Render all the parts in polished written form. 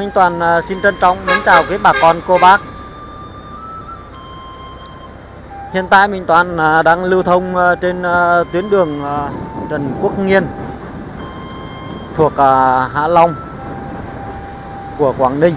Minh Toàn xin trân trọng mến chào quý bà con cô bác. Hiện tại Minh Toàn đang lưu thông trên tuyến đường Trần Quốc Nghiên thuộc Hạ Long của Quảng Ninh.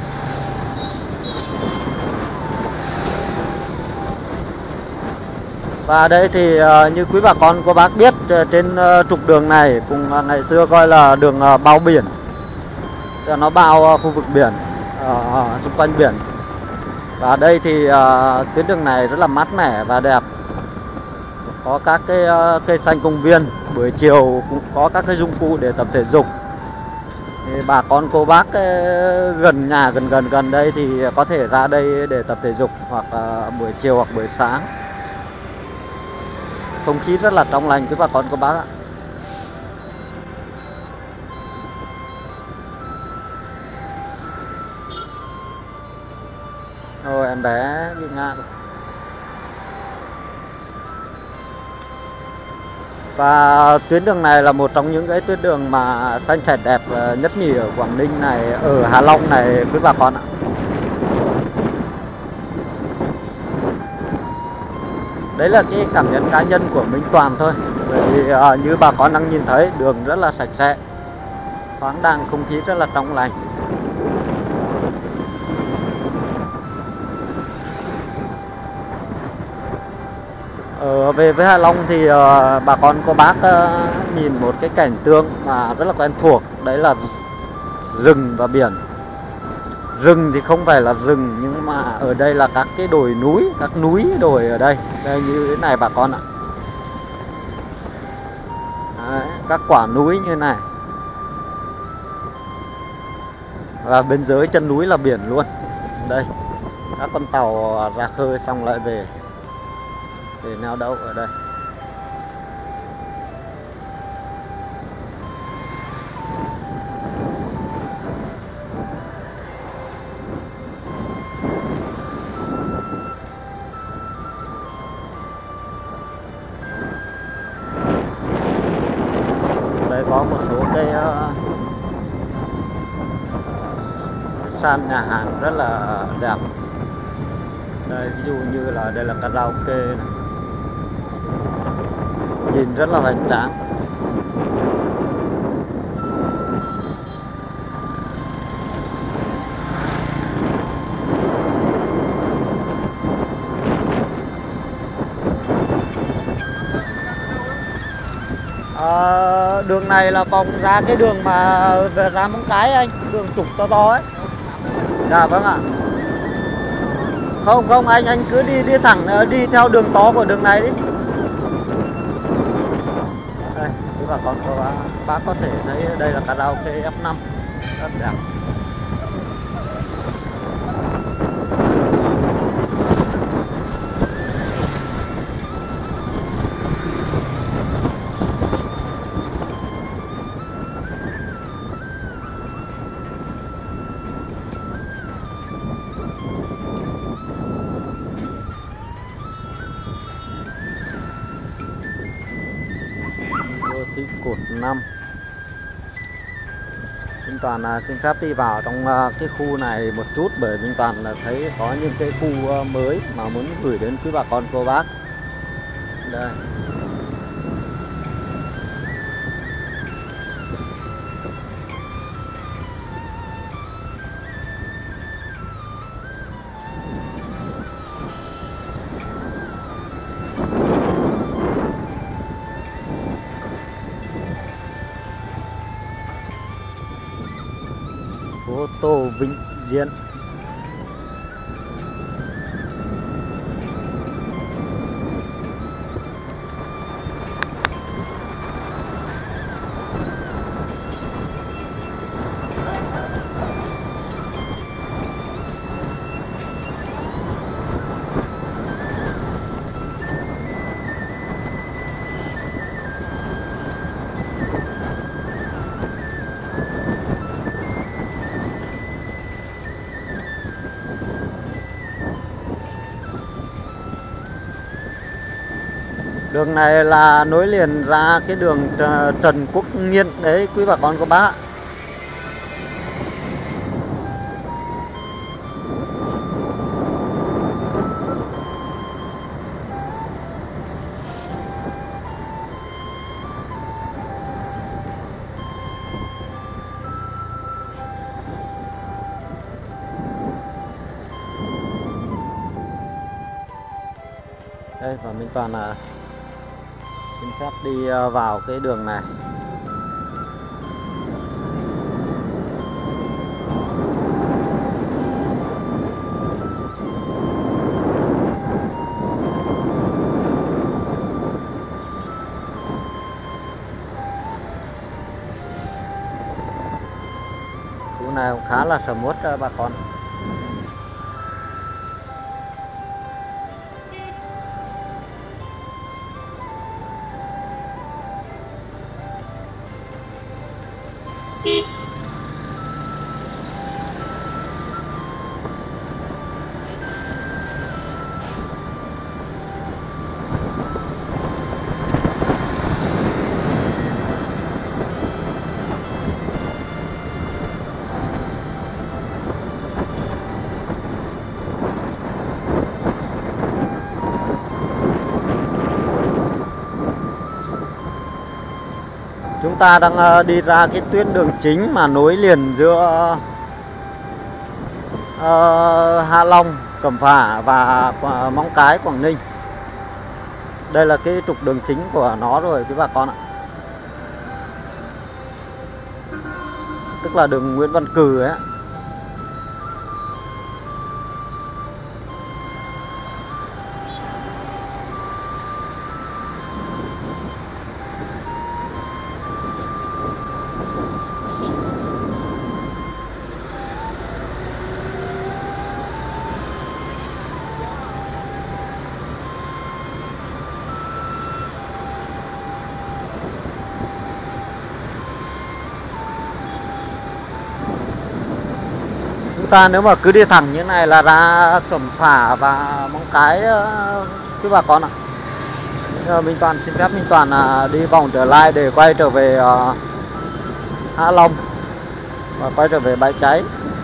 Và đây thì như quý bà con cô bác biết, trên trục đường này cũng ngày xưa coi là đường bao biển. Nó bao khu vực biển, xung quanh biển. Và đây thì tuyến đường này rất là mát mẻ và đẹp. Có các cái cây xanh công viên, buổi chiều cũng có các cái dụng cụ để tập thể dục. Thì bà con cô bác gần nhà gần đây thì có thể ra đây để tập thể dục, hoặc buổi chiều hoặc buổi sáng. Không khí rất là trong lành quý bà con cô bác ạ. Rồi em bé bị ngã rồi. Và tuyến đường này là một trong những cái tuyến đường mà xanh sạch đẹp nhất nhì ở Quảng Ninh này, ở Hạ Long này quý bà con ạ. Đấy là cái cảm nhận cá nhân của Minh Toàn thôi. Bởi vì như bà con đang nhìn thấy, đường rất là sạch sẽ, thoáng đãng, không khí rất là trong lành. Về với Hạ Long thì bà con cô bác nhìn một cái cảnh tượng mà rất là quen thuộc. Đấy là rừng và biển. Rừng thì không phải là rừng, nhưng mà ở đây là các cái đồi núi, các núi đồi ở đây. Đây như thế này bà con ạ. Đấy, các quả núi như này. Và bên dưới chân núi là biển luôn. Đây, các con tàu ra khơi xong lại về để neo đậu ở đây. Đây có một số cái sàn nhà hàng rất là đẹp. Đây ví dụ như là đây là karaoke này. Nhìn rất là hoành tráng. Đường này là vòng ra cái đường mà về ra Móng Cái anh, đường trục to to ấy. Dạ vâng ạ. Không anh cứ đi thẳng, đi theo đường to của đường này đi. Đây, quý bà con cô bác có thể thấy đây là karaoke F5 rất đẹp. Cột 5. Minh Toàn xin phép đi vào trong cái khu này một chút, bởi Minh Toàn là thấy có những cái khu mới mà muốn gửi đến quý bà con cô bác. Đây. Ô tô Vĩnh Diễn. Đường này là nối liền ra cái đường Trần Quốc Nghiên đấy quý bà con cô bác. Đây, và Minh Toàn là xin phép đi vào cái đường này. Khu này cũng khá là sầm uất bà con. Chúng ta đang đi ra cái tuyến đường chính mà nối liền giữa Hạ Long, Cẩm Phả và Móng Cái, Quảng Ninh. Đây là cái trục đường chính của nó rồi quý bà con ạ. Tức là đường Nguyễn Văn Cừ ấy. Chúng ta nếu mà cứ đi thẳng như này là ra Cẩm Phả và Móng Cái quý bà con ạ. Minh Toàn xin phép Minh Toàn đi vòng trở lại để quay trở về Hạ Long và quay trở về Bãi Cháy.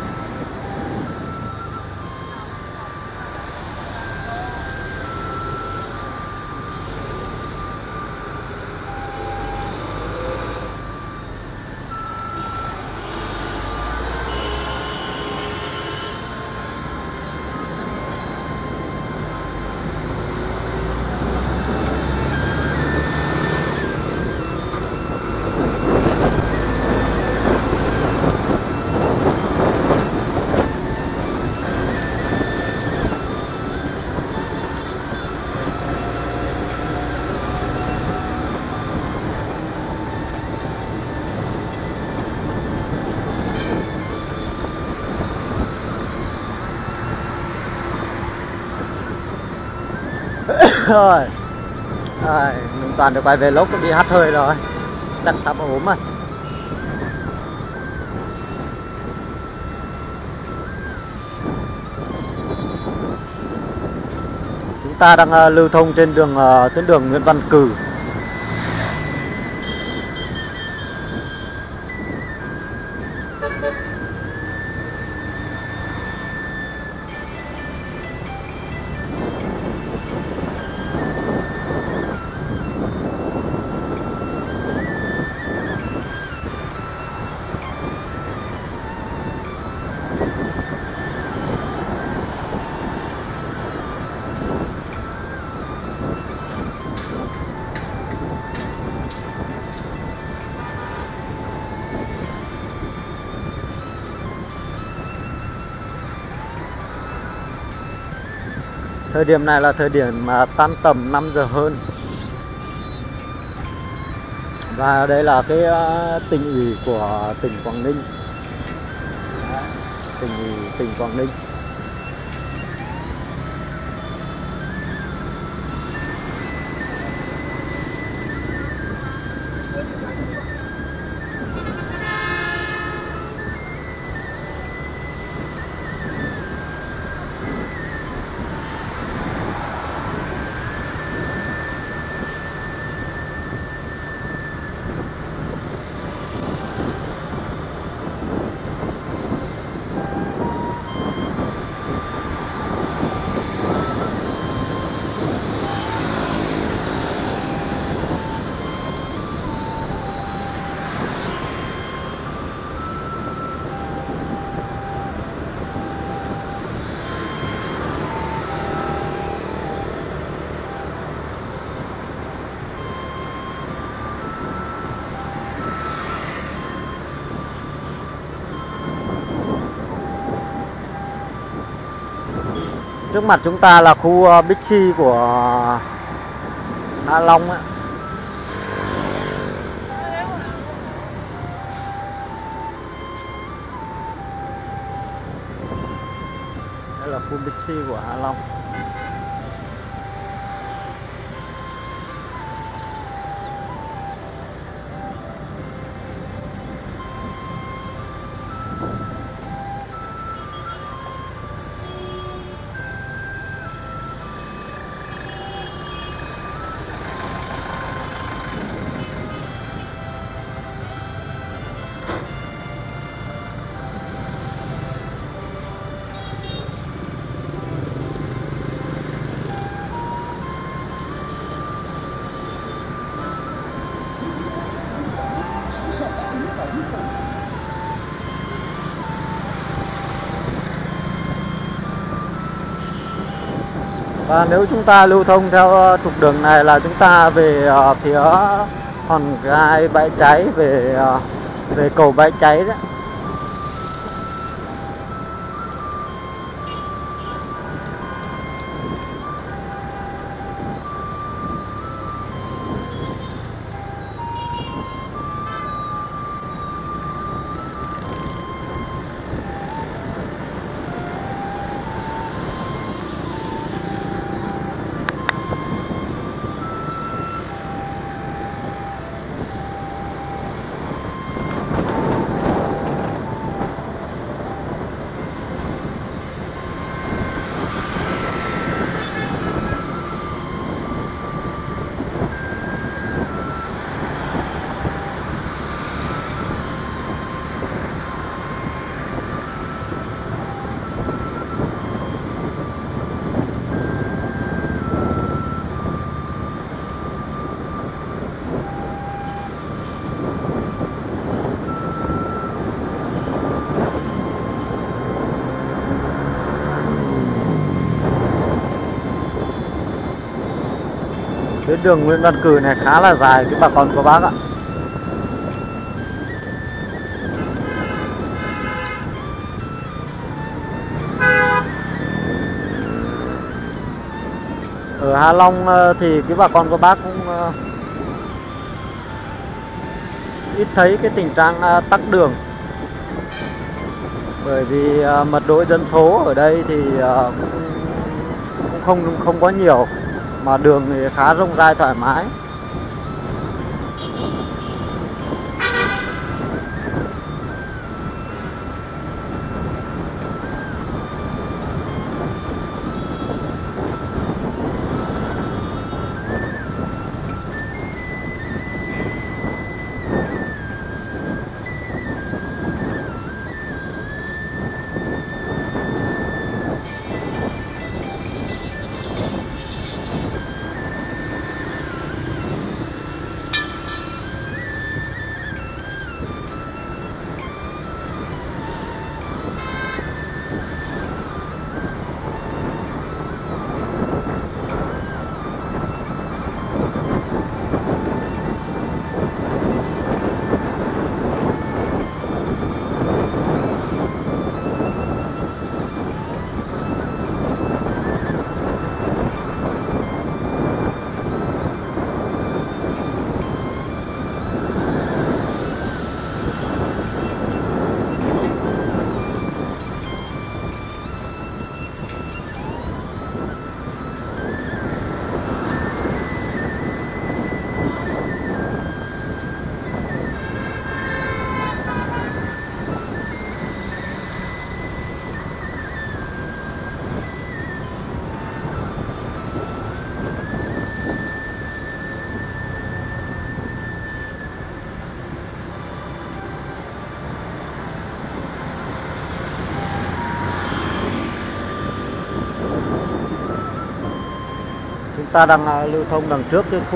Rồi Minh Toàn được quay về lúc đi hắt hơi rồi, chắc sắp ốm rồi. Chúng ta đang lưu thông trên tuyến đường Nguyễn Văn Cừ. Thời điểm này là thời điểm mà tan tầm 5 giờ hơn. Và đây là cái tỉnh ủy của tỉnh Quảng Ninh. Tỉnh ủy tỉnh Quảng Ninh. Trước mặt chúng ta là khu Bixi của Hạ Long ấy. Đây là khu Bixi của Hạ Long. Và nếu chúng ta lưu thông theo trục đường này là chúng ta về phía Hòn Gai Bãi Cháy, về cầu Bãi Cháy đấy. Tuyến đường Nguyễn Văn Cử này khá là dài cái bà con cô bác ạ. Ở Hạ Long thì cái bà con cô bác cũng ít thấy cái tình trạng tắc đường. Bởi vì mật độ dân số ở đây thì cũng không có nhiều, mà đường thì khá rộng rãi thoải mái. Ta đang lưu thông đằng trước cái khu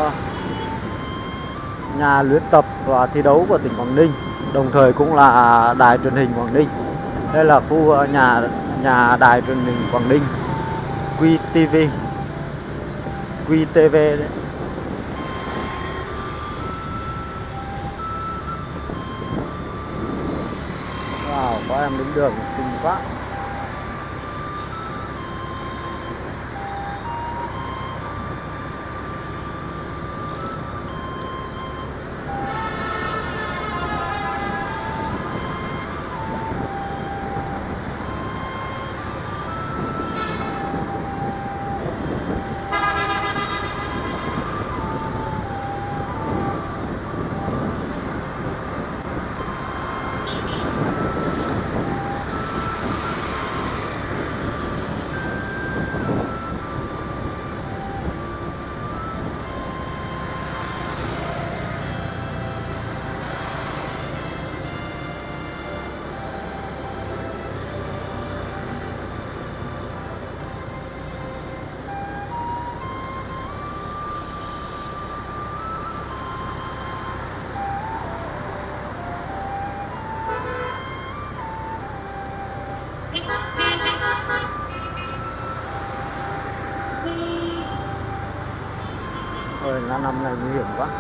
nhà luyện tập và thi đấu của tỉnh Quảng Ninh, đồng thời cũng là đài truyền hình Quảng Ninh. Đây là khu nhà đài truyền hình Quảng Ninh, QTV đấy. Wow, có em đứng đường xinh quá. Ơi là năm này nguy hiểm quá.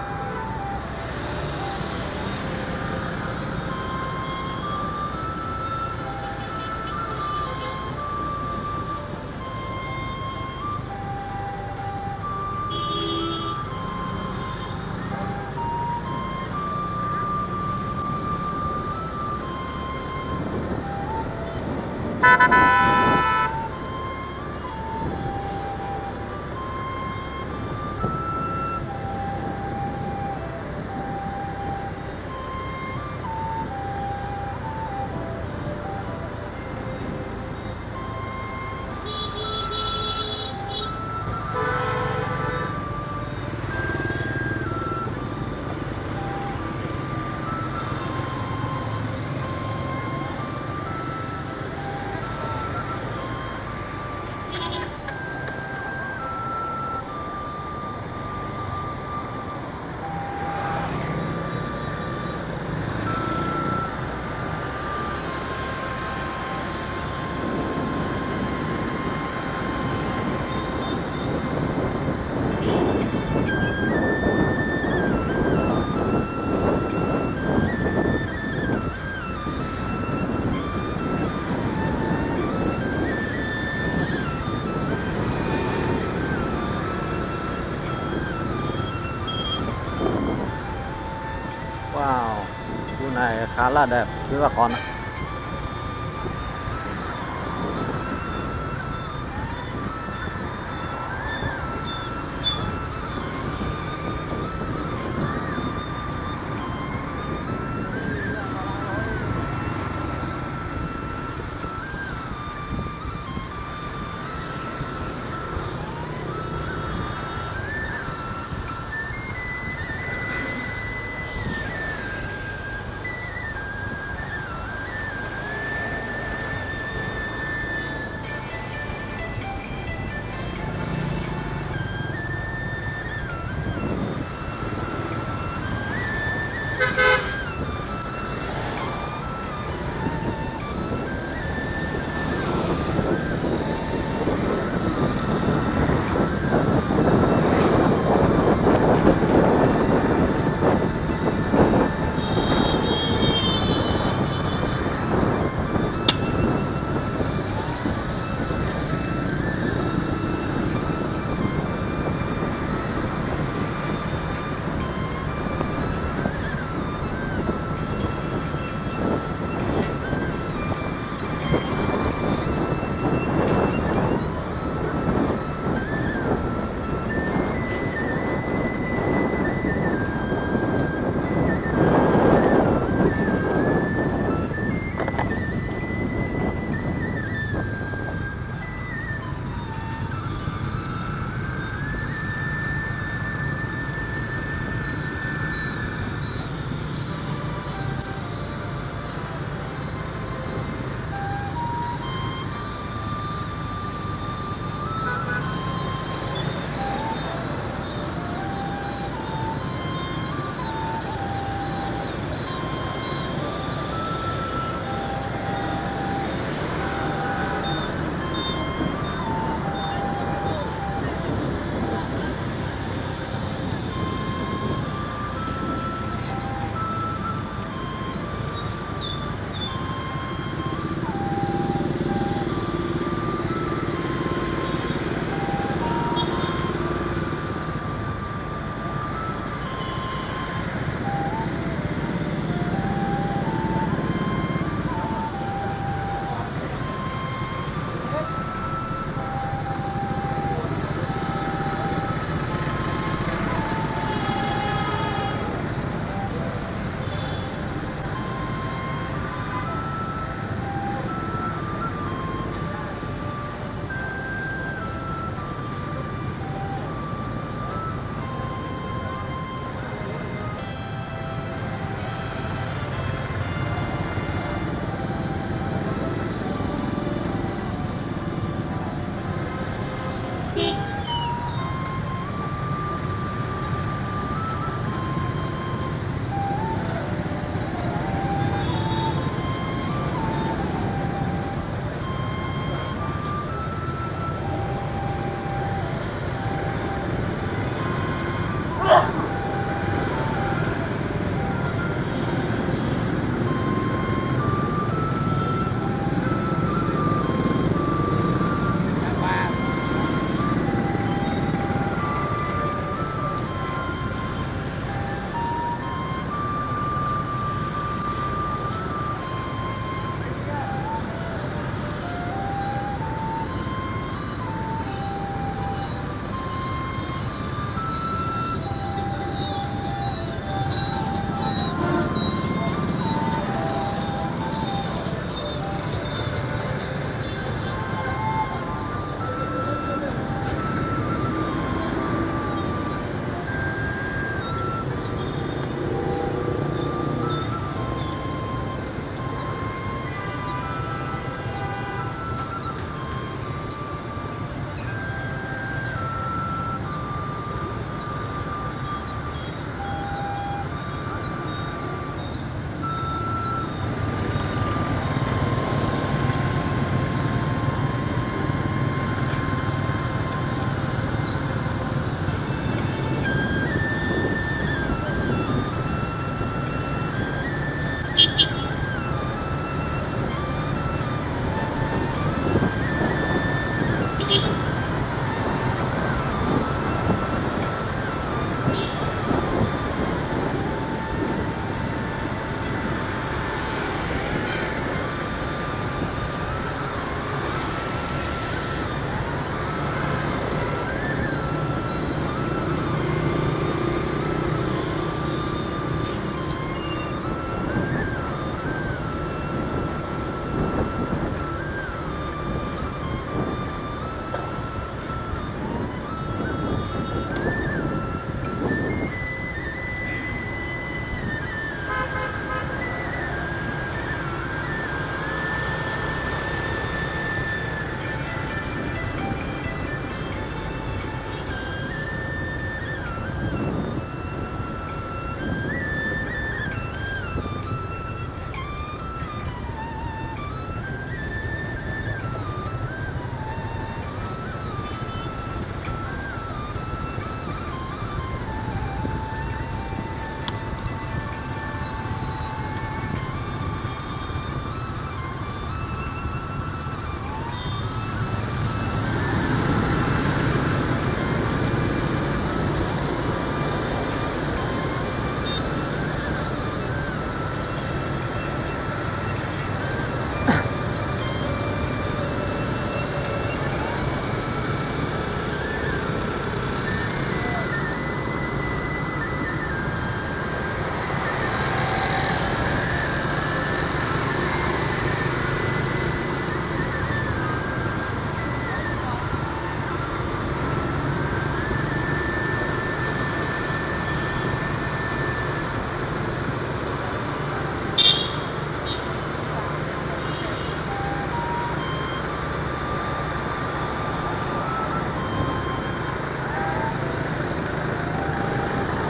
Wow, khu này khá là đẹp quý bà con ạ.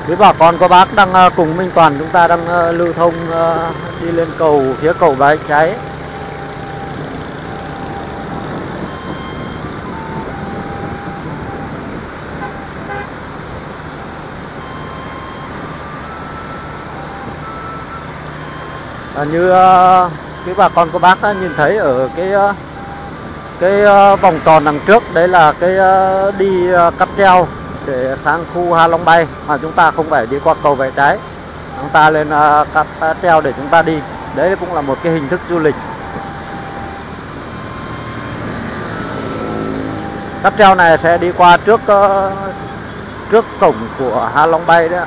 Quý bà con cô bác đang cùng Minh Toàn chúng ta đang lưu thông đi lên cầu phía cầu Bãi Cháy. Như quý bà con cô bác nhìn thấy ở cái vòng tròn đằng trước, đấy là cái đi cáp treo để sang khu Hạ Long Bay, mà chúng ta không phải đi qua cầu Bãi Cháy, chúng ta lên cáp treo để chúng ta đi. Đấy cũng là một cái hình thức du lịch. Cáp treo này sẽ đi qua trước cổng của Hạ Long Bay đấy ạ.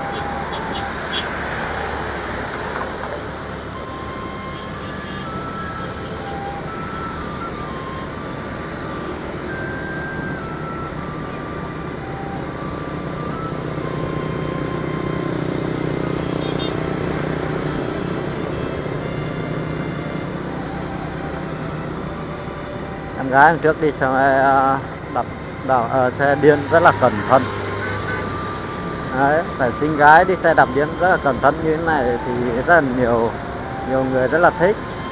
Em gái hôm trước đi xe xe điên rất là cẩn thận. Đấy, phải xinh gái đi xe đạp điện rất là cẩn thận như thế này thì rất là nhiều người rất là thích.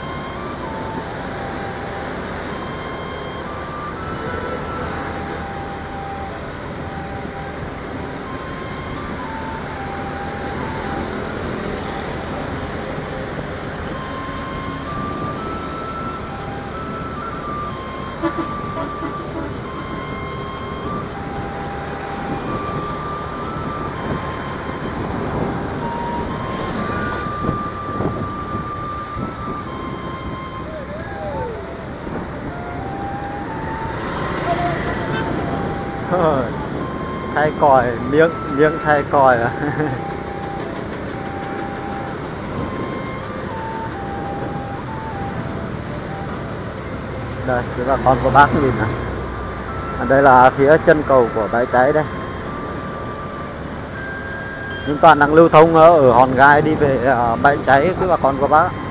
Thay còi, miếng thay còi à. Đây, quý bà con cô bác nhìn này. Đây là phía chân cầu của Bãi Cháy đây. Chúng toàn đang lưu thông ở Hòn Gai đi về Bãi Cháy quý bà con cô bác.